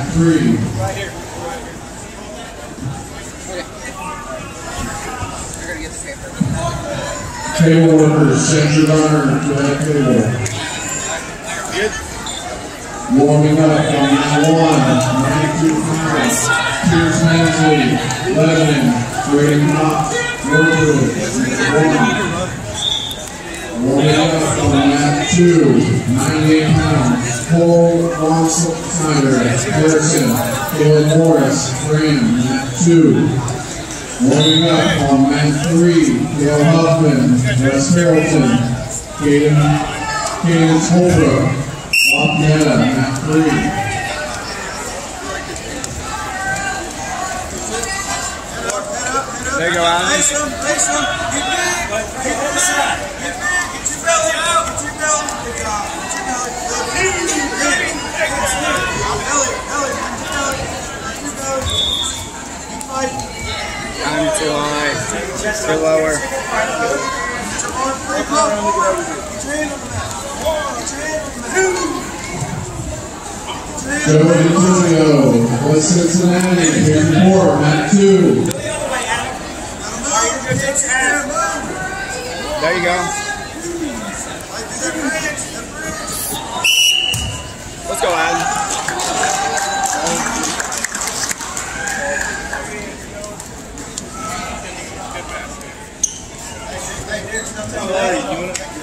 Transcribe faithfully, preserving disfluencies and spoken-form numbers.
mat three. Right here. Okay. You're gonna get the paper. Table workers, send your runner to that table. Good. Warming up on mat one, ninety-two pounds. Pierce Mansley, Lebanon, Braden Cox, Northwood, one. Warming up on mat two, ninety-eight pounds. Cole Von Snyder, Harrison, Caleb Morris, Graham, mat two. Warming up on mat three, Dale Huffman, West Carrollton, Caden, Caden Holbrook, Lafayette, mat three. There you go, Alan. Race him, race him, get big, get this side, get big, get your belly out, get your belly, good job, get your belly, good, belly, belly, belly, get your belly, get your belly, keep fighting. I'm too high, too lower. Get your arm free, go, forward, get your hand on the mat, get your hand on the mat. Joe Antonio, West Cincinnati, here's the four, mat two. There you go. Let's go, Adam. Hey, you want to